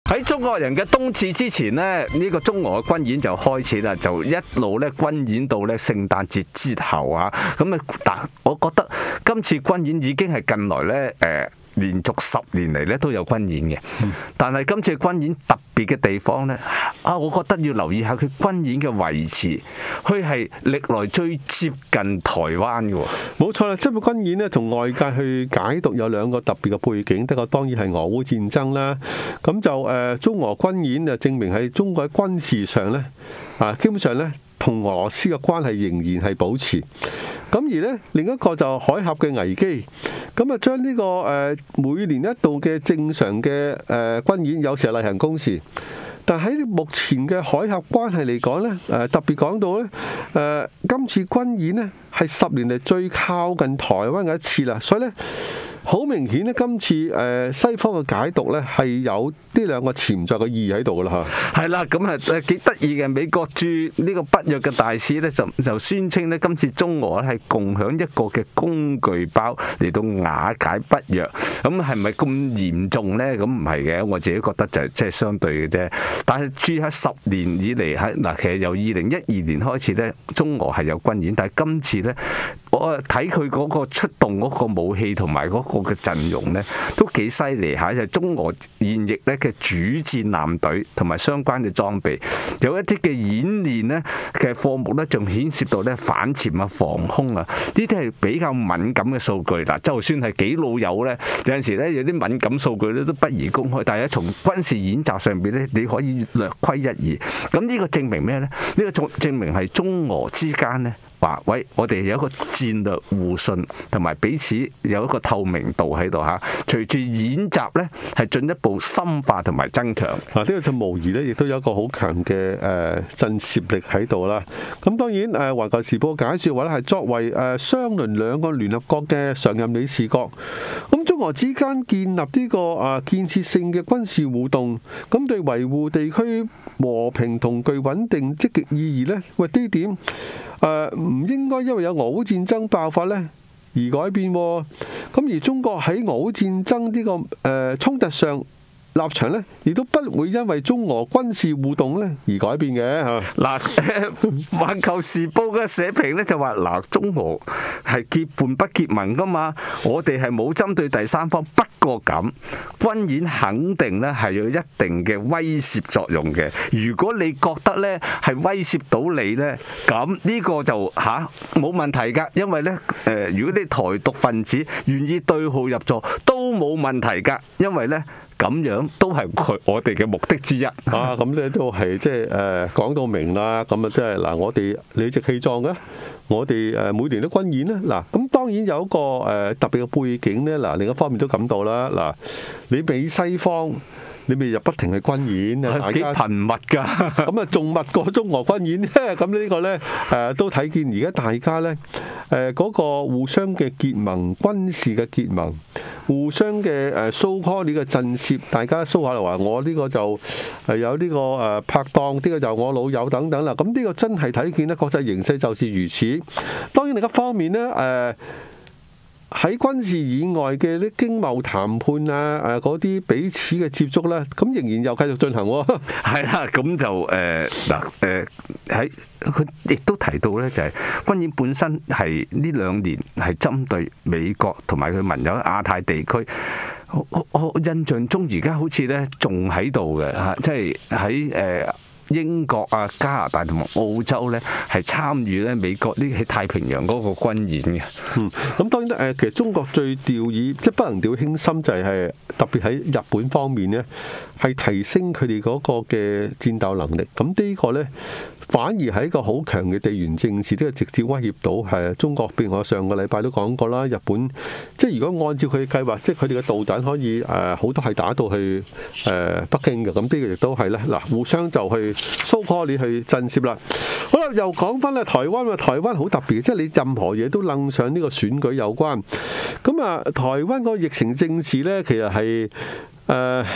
喺中國人嘅冬至之前呢，呢個中俄嘅軍演就開始啦，就一路咧軍演到咧聖誕節之後啊。咁啊，但我覺得今次軍演已經係近來咧連續10年嚟咧都有軍演嘅，但係今次軍演特別嘅地方咧，我覺得要留意下佢軍演嘅位置，佢係歷來最接近台灣嘅喎。 冇錯啦，即係軍演咧，同外界去解讀有兩個特別嘅背景。第一個當然係俄烏戰爭啦，咁就中俄軍演就證明喺中國喺軍事上咧，基本上咧同俄羅斯嘅關係仍然係保持。咁而咧另一個就海峽嘅危機，咁啊將呢個每年一度嘅正常嘅軍演，有時係例行公事，但喺目前嘅海峽關係嚟講咧，特別講到咧，今次軍演呢係10年嚟最靠近台灣嘅一次啦，所以咧好明顯咧，今次西方嘅解讀咧係有呢兩個潛在嘅意義喺度噶啦嚇。 係啦，咁啊幾得意嘅，美國駐呢個北約嘅大使咧就宣稱咧，今次中俄咧係共享一個嘅工具包嚟到瓦解北約。咁係咪咁嚴重咧？咁唔係嘅，我自己覺得就即係相對嘅啫。但係駐喺10年以嚟嗱，其實由2012年開始咧，中俄係有軍演，但係今次咧，我睇佢嗰個出動嗰個武器同埋嗰個嘅陣容咧，都幾犀利嚇。就係中俄現役咧嘅主戰艦隊同埋相關嘅裝備，有一啲嘅演練咧嘅科目咧，仲牽涉到咧反潛啊、防空啊，呢啲係比較敏感嘅數據啦。就算係幾老友咧，有陣時咧有啲敏感數據咧都不宜公開，但係從軍事演習上邊咧，你可以略窺一二。咁呢個證明咩咧？呢個證明係中俄之間咧，話喂，我哋有一個戰略互信，同埋彼此有一個透明度喺度嚇。隨住演習咧，係進一步深化同埋增強。 呢個就無疑咧，亦都有一個好強嘅震懾力喺度啦。咁當然《環球時報》解説話咧，係作為相鄰兩個聯合國嘅常任理事國，咁中俄之間建立呢個建設性嘅軍事互動，咁對維護地區和平同具穩定積極意義咧，喂呢點唔應該因為有俄烏戰爭爆發咧而改變喎。咁而中國喺俄烏戰爭呢個衝突上立場咧，亦都不會因為中俄軍事互動咧而改變嘅嚇。 嗱，《環球時報》嘅社評咧就話：嗱，中俄係結伴不結盟噶嘛，我哋係冇針對第三方。不過咁，軍演肯定咧係有一定嘅威懾作用嘅。如果你覺得咧係威懾到你咧，咁呢個就冇問題㗎，因為咧如果你台獨分子願意對號入座都冇問題㗎，因為咧。咁樣都係我哋嘅目的之一咁咧都係即係講到明啦。咁啊，即係嗱，我哋理直氣壯嘅，我哋每年都軍演啦。嗱，咁當然有一個特別嘅背景咧。嗱，另一方面都感到啦。嗱，你俾西方，你咪又不停去軍演啊，大家幾頻密㗎。 咁啊，仲密過中俄軍演咧。咁呢個咧都睇見而家大家咧嗰個互相嘅結盟，軍事嘅結盟。互相嘅so call 呢個震懾，大家 show 下嚟話我呢個就有呢個拍檔，呢個就我老友等等啦。咁呢個真係睇見咧，國際形勢就是如此。當然另一方面咧，喺軍事以外嘅啲經貿談判啊，嗰啲彼此嘅接觸咧，咁仍然又繼續進行喎。 係啦，咁就喺佢亦都提到咧，就係軍演本身係呢2年係針對美國同埋佢盟友亞太地區。我印象中而家好似咧仲喺度嘅嚇，即係喺英國啊、加拿大同埋澳洲咧，係參與咧美國呢喺太平洋嗰個軍演嘅。 咁當然其實中國最掉以即係不能掉以輕心，就係特別喺日本方面咧，係提升佢哋嗰個嘅戰鬥能力。咁呢個咧反而係一個好強嘅地緣政治，呢個直接威脅到係中國。譬如我上個禮拜都講過啦，日本即係如果按照佢嘅計劃，即係佢哋嘅導彈可以好多係打到去北京嘅。咁呢個亦都係咧嗱，互相就去蘇科你去震懾啦。好啦，又講翻咧台灣，台灣好特別，即係你任何嘢都楞上呢個選舉有關。咁啊，台灣個疫情政治咧，其實係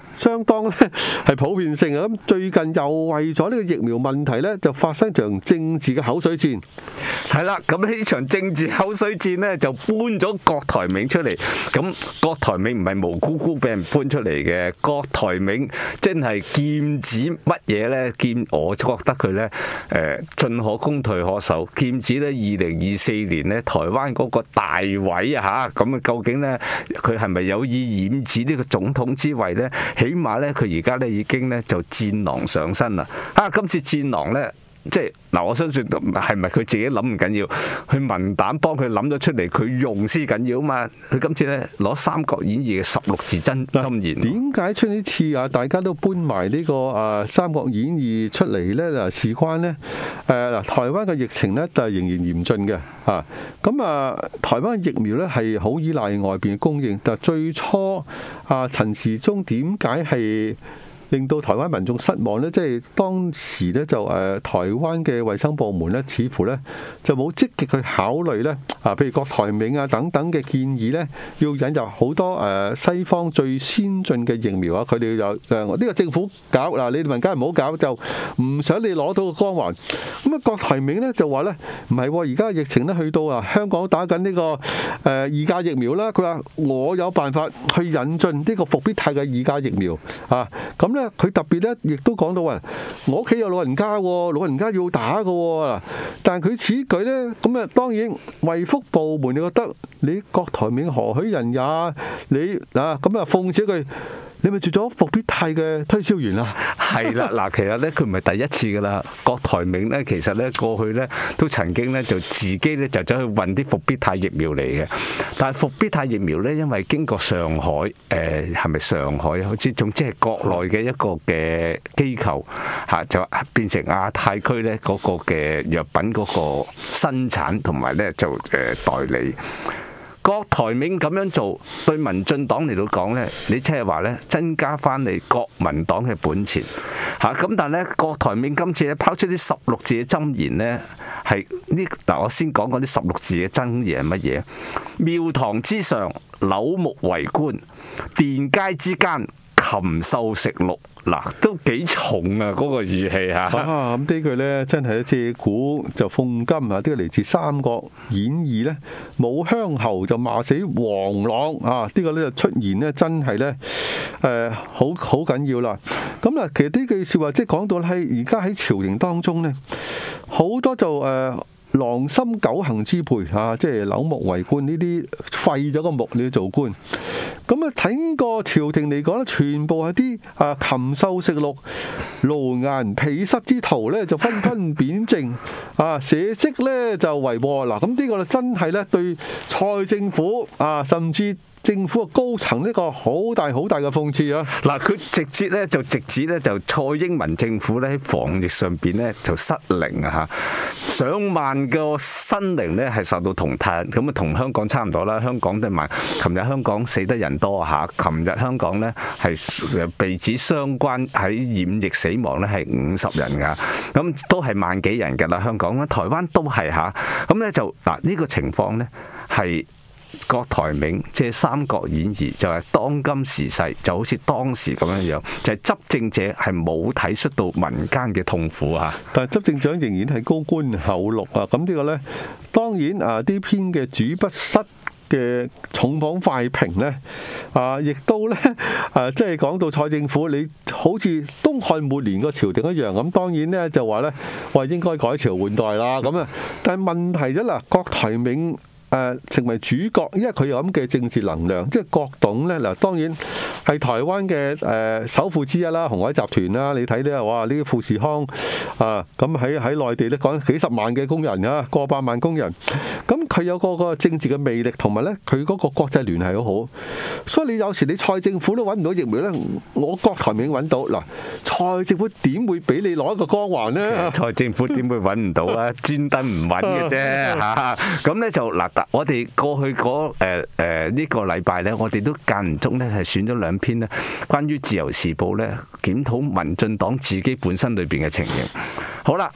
相當咧係普遍性啊！咁最近又為咗呢個疫苗問題咧，就發生場政治嘅口水戰。 係啦，咁呢場政治口水戰呢，就搬咗郭台銘出嚟。咁郭台銘唔係無辜辜俾人搬出嚟嘅，郭台銘真係劍指乜嘢呢？我覺得佢呢，進可攻退可守。劍指呢2024年呢，台灣嗰個大位啊嚇，咁啊究竟呢，佢係咪有意染指呢個總統之位呢？起碼呢，佢而家呢已經呢就戰狼上身啦！今次戰狼呢。即係嗱，我相信係咪佢自己諗唔緊要，佢文膽幫佢諗咗出嚟，佢用先緊要啊嘛！佢今次咧攞《三國演義》嘅16字箴言。 點解出呢次啊？大家都搬埋呢個《三國演義》出嚟咧？嗱，事關呢，台灣嘅疫情咧就係仍然嚴峻嘅嚇。咁台灣嘅疫苗咧係好依賴外邊嘅供應。但最初陳時中點解係令到台灣民眾失望呢？即係當時咧就台灣嘅衛生部門咧，似乎咧就冇積極去考慮咧譬如郭台銘啊等等嘅建議咧，要引入好多西方最先進嘅疫苗啊，佢哋就呢個政府搞嗱，你哋民間唔好搞，就唔想你攞到個光環。咁啊，郭台銘咧就話咧唔係，而家疫情咧去到香港打緊呢個二價疫苗啦，佢話我有辦法去引進呢個復必泰嘅二價疫苗啊，咁咧佢特別咧亦都講到話，我屋企有老人家喎，老人家要打㗎喎，但係佢此舉咧，咁啊當然衛福部門你覺得你郭台銘何許人也？你咁啊諷刺佢。你咪做咗復必泰嘅推銷員啊？ 係啦，嗱，其實咧佢唔係第一次噶啦。郭台銘咧，其實咧過去咧都曾經咧就自己咧就走去運啲復必泰疫苗嚟嘅。但係復必泰疫苗咧，因為經過上海係咪上海？好似總之係國內嘅一個嘅機構就變成亞太區咧嗰個嘅藥品嗰個生產同埋咧就代理。郭台銘咁樣做，對民進黨嚟到講呢，你即係話呢，增加翻你國民黨嘅本錢嚇。咁但係呢，郭台銘今次咧拋出啲16字嘅箴言呢，係呢嗱，我先講嗰啲16字嘅箴言係乜嘢？廟堂之上，柳木為官；殿階之間，禽獸食祿。嗱，都幾重啊！嗰個語氣嚇。 咁呢句咧真係借古就諷今啊！呢個嚟自《三國演義》咧，武鄉侯就罵死王朗啊！呢個咧就出現咧，真係咧好緊要啦。咁嗱，其實呢句説話即係講到係而家喺朝廷當中咧，好多就狼心狗行之輩即係柳木為官呢啲廢咗個木你要做官。咁啊，睇個朝廷嚟講咧，全部係啲禽獸食祿、奴顏婢膝之徒咧，就紛紛貶正社稷咧就為禍嗱。咁呢個咧真係咧對蔡政府甚至政府嘅高層呢個好大嘅諷刺啊！ 嗱，佢直接咧就直指咧就蔡英文政府咧喺防疫上邊咧就失靈啊嚇，上萬個生靈咧係受到同態，咁啊同香港差唔多啦。香港都埋，琴日香港死得人多嚇，琴日香港咧係被指相關喺染疫死亡咧係50人㗎，咁都係萬幾人㗎啦。香港台灣都係嚇，咁咧就嗱呢個情況咧係。郭台銘即係《三國演義》就係當今時勢，就好似當時咁樣樣，就係執政者係冇體恤到民間嘅痛苦啊！ 但係執政長仍然係高官厚祿啊！咁呢個呢，當然呢篇嘅主筆室嘅重磅快評呢，亦都呢，即係講到蔡政府，你好似東漢末年個朝廷一樣咁，當然呢，就話呢，喂應該改朝換代啦咁啊！但係問題啫嗱，郭台銘。成為主角，因為佢有咁嘅政治能量，即係郭董咧嗱，當然係台灣嘅首富之一啦，鴻海集團啦，你睇咧哇，呢個富士康咁喺內地咧講幾十萬嘅工人啊，過百萬工人，咁佢有個政治嘅魅力，同埋咧佢嗰個國際聯繫好好，所以你有時你蔡政府都揾唔到疫苗咧，我郭台銘揾到嗱，蔡政府點會俾你攞一個光環咧？ 蔡政府點會揾唔到啊？專登唔揾嘅啫嚇，咁咧就嗱。我哋過去嗰呢個禮拜咧，我哋都間唔中咧係選咗2篇咧，關於自由時報咧檢討民進黨自己本身裏邊嘅情形。好啦，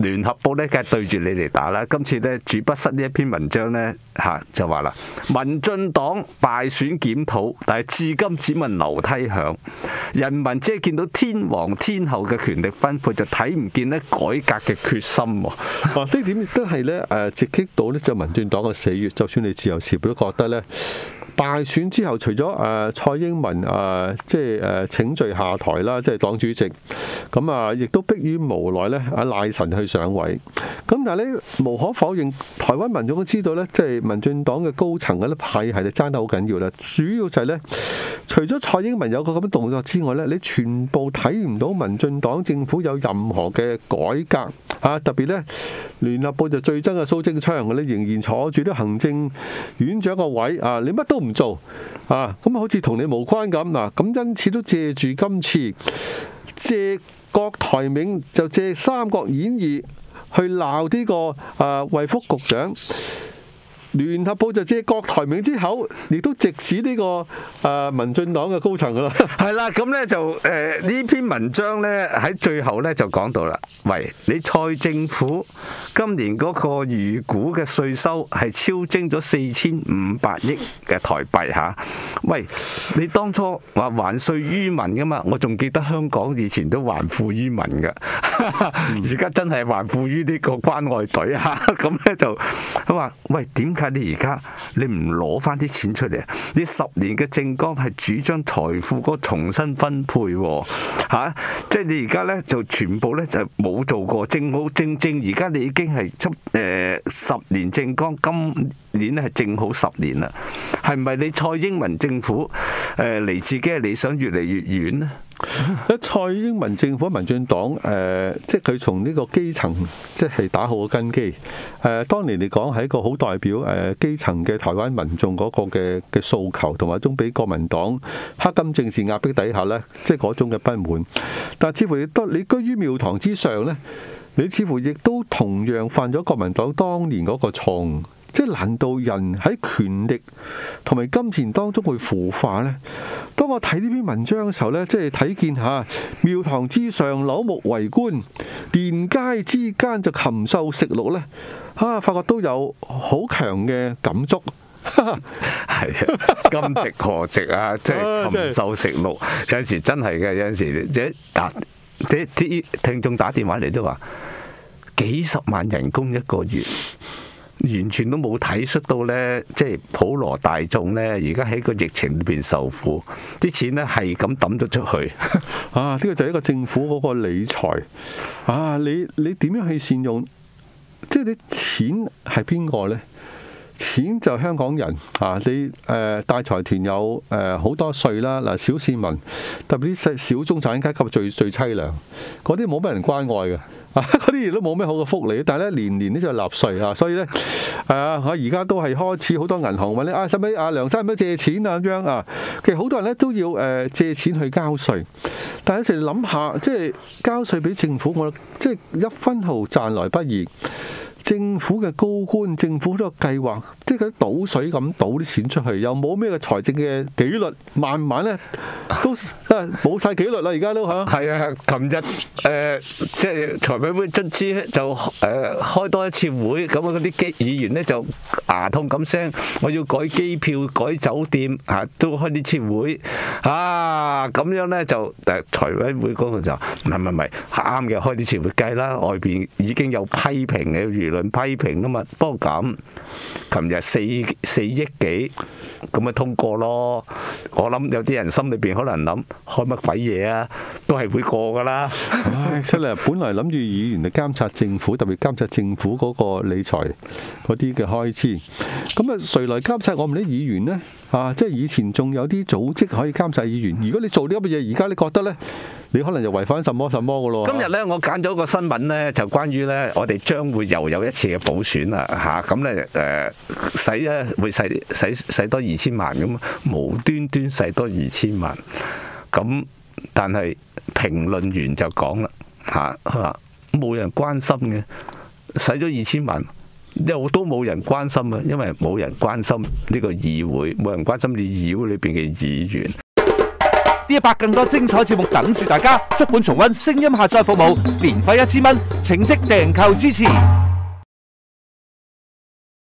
聯合報咧梗係對住你嚟打啦。今次咧主筆室呢一篇文章咧就話啦，民進黨敗選檢討，但係至今只聞樓梯響，人民只係見到天王天后嘅權力分配，就睇唔見咧改革嘅決心喎。 呢點亦都係咧直擊到咧就民進黨嘅死穴。就算你自由時報都覺得咧，敗選之後，除咗蔡英文即係請罪下台啦，即係黨主席，咁亦都迫於無奈咧，賴神去上位。咁但係咧，無可否認，台灣民眾都知道咧，即係民進黨嘅高層嘅咧派系係爭得好緊要啦。主要就係咧，除咗蔡英文有個咁嘅動作之外咧，你全部睇唔到民進黨政府有任何嘅改革啊！特別咧，聯合報就最憎嘅蘇貞昌，你仍然坐住啲行政院長個位啊，你乜都唔做啊，咁好似同你無關咁嗱。咁因此都借住今次借郭台銘就借《三國演義》去鬧呢個衛福局長。聯合報就借郭台銘之口，亦都直指呢個民進黨嘅高層噶啦。 係啦，咁咧就呢篇文章咧喺最後咧就講到啦，喂，你蔡政府今年嗰個預估嘅稅收係超徵咗4500億嘅台幣嚇。喂，你當初話還稅於民噶嘛？我仲記得香港以前都還富於民噶，而家真係還富於呢個關愛隊嚇。咁咧就佢話：喂，點解你而家你唔攞翻啲錢出嚟？你10年嘅政綱係主張財富嗰重新分配喎，即係你而家咧就全部咧就冇做過，正而家你已經係10年政綱，今年咧係正好10年啦。係咪你蔡英文政府離自己嘅理想越嚟越遠呢？ 蔡英文政府民進黨即係佢從呢個基層即係打好個根基。當年嚟講係一個好代表基層嘅台灣民眾嗰個嘅訴求，同埋一種俾國民黨黑金政治壓迫底下呢，即係嗰種嘅不滿。但係似乎你居於廟堂之上呢，你似乎亦都同樣犯咗國民黨當年嗰個錯誤。即係難道人喺權力同埋金錢當中會腐化呢？當我睇呢篇文章嘅時候呢，即係睇見廟堂之上柳木為官，殿階之間就禽獸食祿呢，發覺都有好強嘅感觸。 係啊，今夕何夕啊！即係禽獸食祿，有陣時真係嘅，有陣時啲聽眾打電話嚟都話幾十萬人工一個月。完全都冇體恤到呢，即係普羅大眾呢，而家喺個疫情裏邊受苦，啲錢呢係咁抌咗出去。 呢個就係一個政府嗰個理財。你點樣去善用？即係你錢係邊個呢？錢就香港人你大財團有好多稅啦，嗱，小市民特別啲小中產階級最凄涼，嗰啲冇乜人關愛嘅。嗰啲亦都冇咩好嘅福利，但係咧年年就納稅啊，所以咧而家都係開始好多銀行問你使唔使梁生唔使借錢啊咁樣啊，其實好多人咧都要借錢去交稅，但係有時諗下，即係交稅俾政府，我即係一分毫賺來不易。政府嘅高官，政府都有計劃，即係佢倒水咁倒啲錢出去，又冇咩嘅財政嘅紀律，慢慢咧都冇晒紀律啦，而家都嚇。 係啊，琴日即係財委會卒之就開多一次會，咁嗰啲議員咧就牙痛咁聲，我要改機票、改酒店都開呢次會咁樣咧就財委會嗰個就唔係啱嘅，開呢次會計啦，外邊已經有批評嘅輿論批評啊嘛，不過咁，琴日4億幾咁咪通過咯。我諗有啲人心裏邊可能諗開乜鬼嘢啊，都係會過噶啦。 真係本來諗住議員嚟監察政府，特別監察政府嗰個理財嗰啲嘅開支，咁誰來監察我哋啲議員呢？即係以前仲有啲組織可以監察議員，如果你做呢咁嘅嘢，而家你覺得呢？你可能就違反什麼什麼嘅咯。 今日咧，我揀咗個新聞咧，就關於咧，我哋將會又有一次嘅補選啦嚇。咁咧會使多2000萬咁，無端端使多2000萬。咁但係評論員就講啦嚇，冇人關心嘅，使咗2000萬又都冇人關心啊，因為冇人關心呢個議會，冇人關心你議會裏邊嘅議員。 ，D100更多精彩節目等住大家，足本重溫聲音下載服務，年費1000蚊，請即訂購支持。